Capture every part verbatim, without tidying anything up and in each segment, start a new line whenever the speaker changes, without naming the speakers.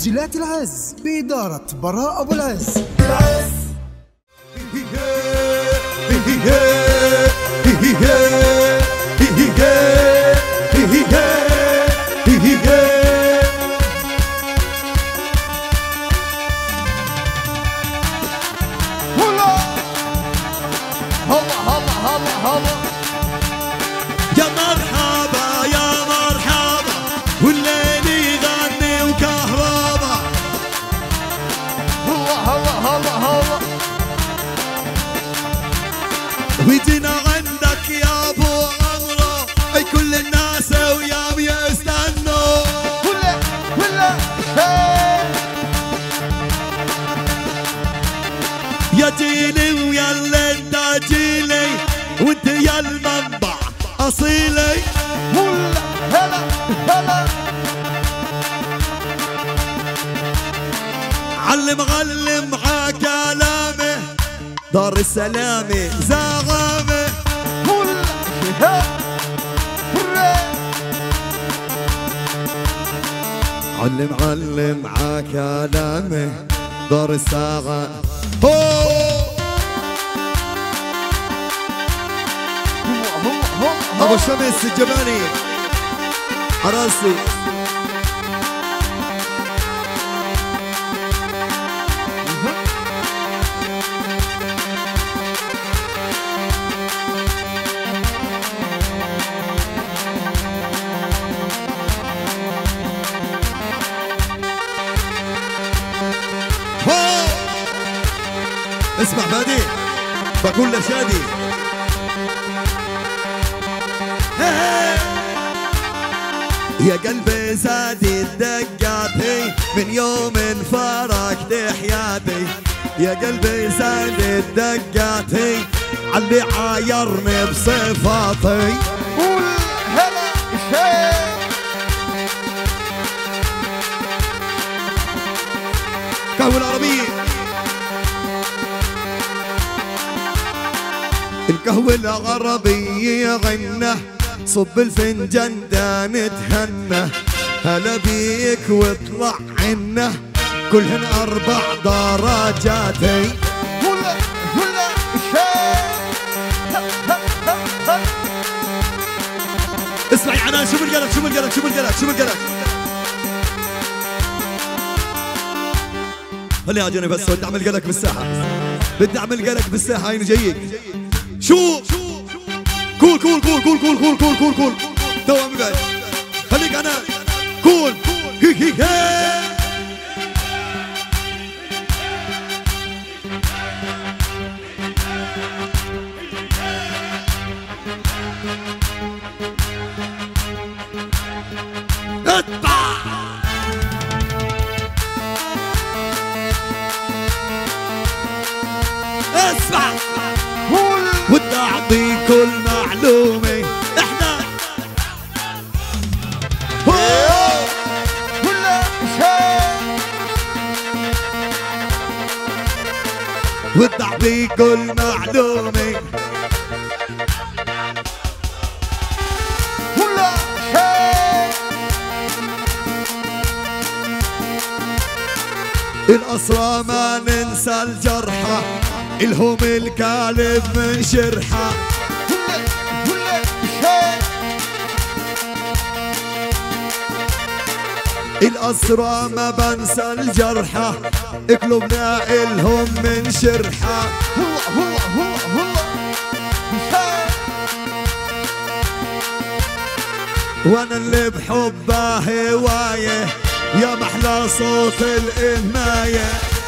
تسجيلات العز بإدارة براء أبو العز.
العز
يا مرحبا يا مرحبا والليل يغني وكهربا.
هلا هلا هلا هلا
ويجينا عندك يا ابو عمرو اي كل الناس وياهم يستنوا.
هلا هلا
يا جيلي ويا اللي انت جيلي وانت يا المنبع اصيلي.
هلا هلا هلا
علم علم ع كلامه دار السلامه زغامه.
هلا هلا
علم علم ع كلامه دار الساعه. هو ابو شمس الجباني عراسي. اسمع بادي بقول لشادي يا قلبي زادت دقاتي من يوم انفرقت حياتي. يا قلبي زادت دقاتي علي عايرني بصفاتي.
قول هلا شيء
قهوة العربية القهوة العربية غنى صب الفنجان دا نتهنى. هلا بيك واطلع عنا كلهن اربع درجاتي.
هلا هلا شيء
اسمعي عنان شو بالقلق شو بالقلق شو بالقلق شو بالقلق. خليها جاني بس بدي اعمل قلق بالساحة بدي اعمل قلق بالساحة عيني جايك. شو كول كول كول كول كول كول كول كول كول دوام بعد خليك انا كول هي هي هي. اتبع اسمع ودي اعطي كل معلومه احنا
هلا شيء
ودي اعطي كل معلومه.
هلا شيء
الأسرى ما ننسى الجرحى الهم الكالب من شرحة.
هلا هلا شيء
الأسرى ما بنسى الجرحى قلوبنا الهم من شرحة.
هلا هلا هلا هلا شيء
وانا اللي بحبه هوايه يا محلى صوت الإهناية.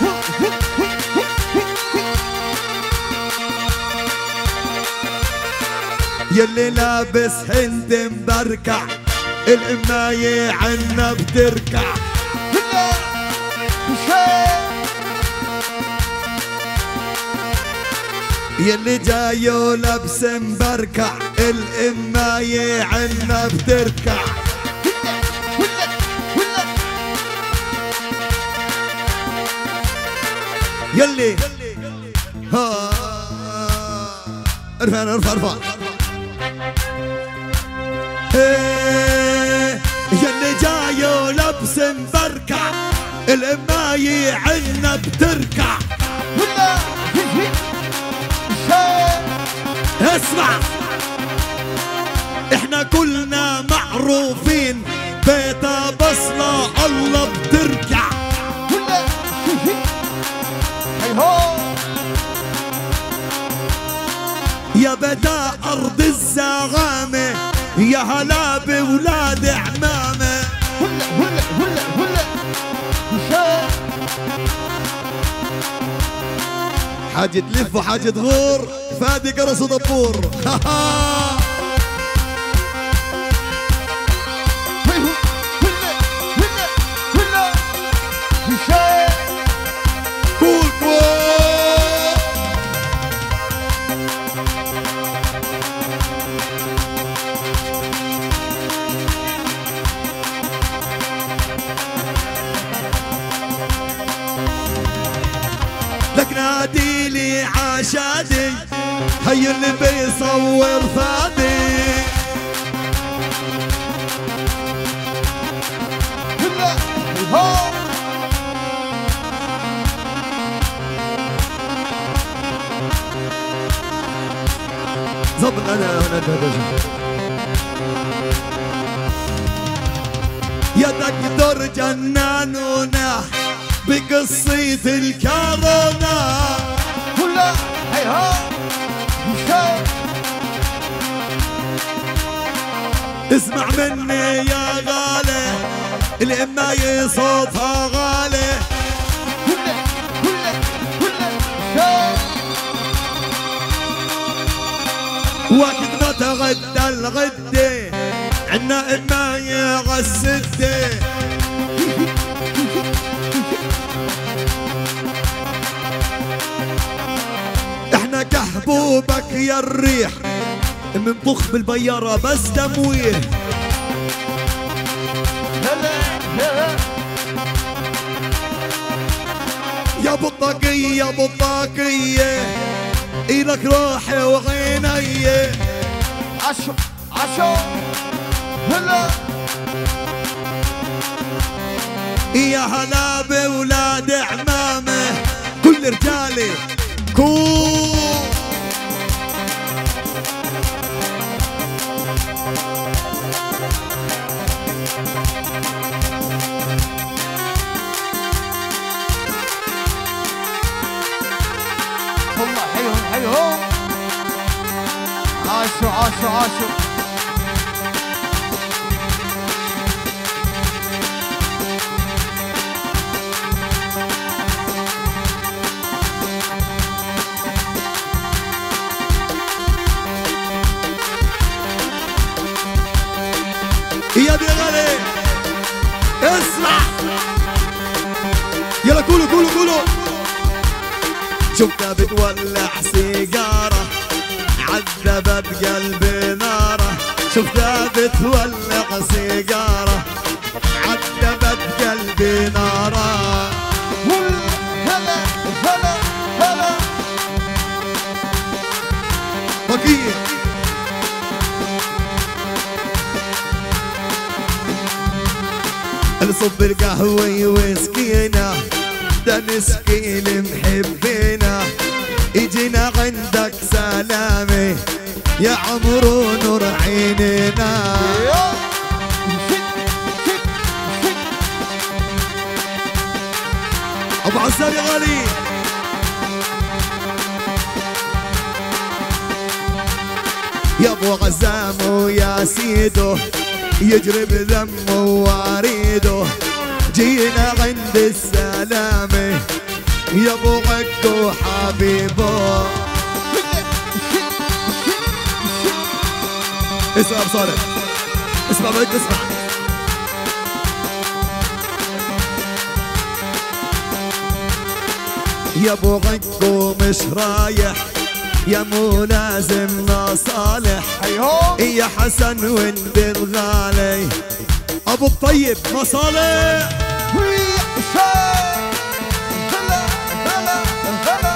يلي لابس هند مبركع الإماية عنا بتركع.
هلا شيء
يلي جايو لابس مبركع الإماية عنا بتركع. يلي ها ارفع ارفع ارفع يلي جايو لابس مبركع الاماي عنا بتركع
ولا
اسمع احنا كلنا معروفين بيتا بصلة الله بتركع
ولا هي هو
يا بدا ارض الزغامة يا هلا بولاد عمامة
ولا ولا ولا ولا
حاجة تلف وحاجة تغور فادي قرص ودبور كول كول لك نادي لي عشادي هي اللي بيصور فادي ظبط انا هنا يدك دور جنانونا بقصية الكورونا
ولا هي ها
اسمع مني يا غالي الاماي صوتها غالي
ولا ولا ولا
وقت ما تغدى الغدة عنا اماي غسدة احنا كحبوبك يا الريح منطخ بالبيارة بس تمويه يا بطاقية يا بطاقية إلك روحي وعيني
عشو عشو هلا
يا هلا بولاد عمامه كل رجالي كول
والله حيهم حيهم عاشوا عاشوا عاشوا
يا دي غالي اسمع يلا كولو كولو كولو شفتها بتولع سيجارة عذبت قلبي ناره شفتها بتولع سيجارة عذبت قلبي ناره
هلا هلا هلا
بقية نصب القهوة وسكينة ده نسكيل محبينا يجينا عندك سلامي يا عمرو نور عينينا ابو عزام يا غالي يا ابو عزام ويا سيدو يجري بدمه واريده جينا عند السلامة يا ابو عكو حبيبه اسمع ابو صالح اسمع بدك تسمع يا ابو عكو مش رايح يا مو لازم صالح
هيهو
يا حسن وانت الغالي ابو الطيب مصالح
هلا هلا هلا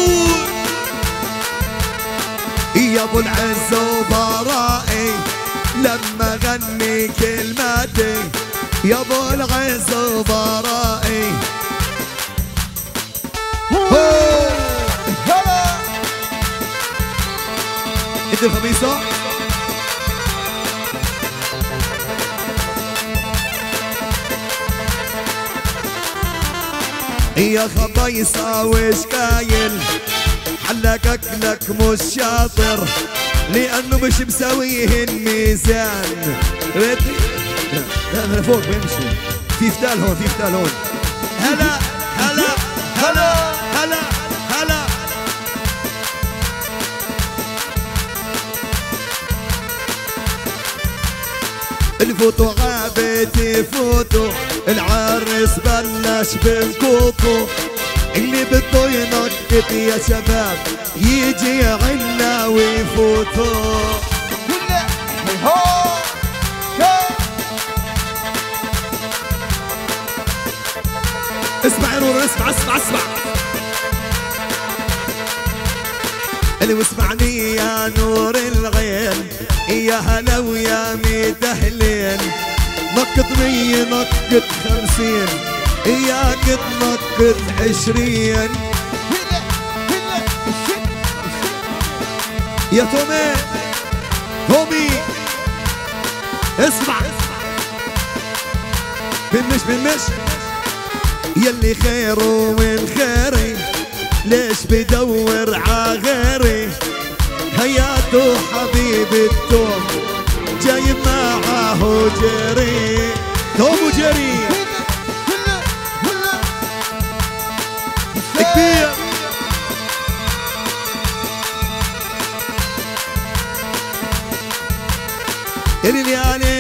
قول يا ابو العز وبرائي لما غني كلماتي يا ابو العز وبرائي. انت الخميسة يا خبيصة وش كايل حلقك لك مش شاطر لأنه مش مساويه الميزان. لا من فوق بيمشي في فتال هون في فتال هون. هلا هلا هلا هلا هلا الفوتو عابتي فوتو العرس بلش بالكوكو اللي بده ينقط يا شباب يجي عنا ويفوتو. اسمع يا نور اسمع اسمع اسمع اللي واسمعني يا نور العين يا هلا ويا ميت اهلين نقط مية نقط خمسين اياك تنقط عشرين. يا تومي تومي اسمع بنمش بنمش يلي خيره من خيري ليش بدور عغيري حياته حبيب التوم جايب معاه جري توم وجري كبير. اللي يعني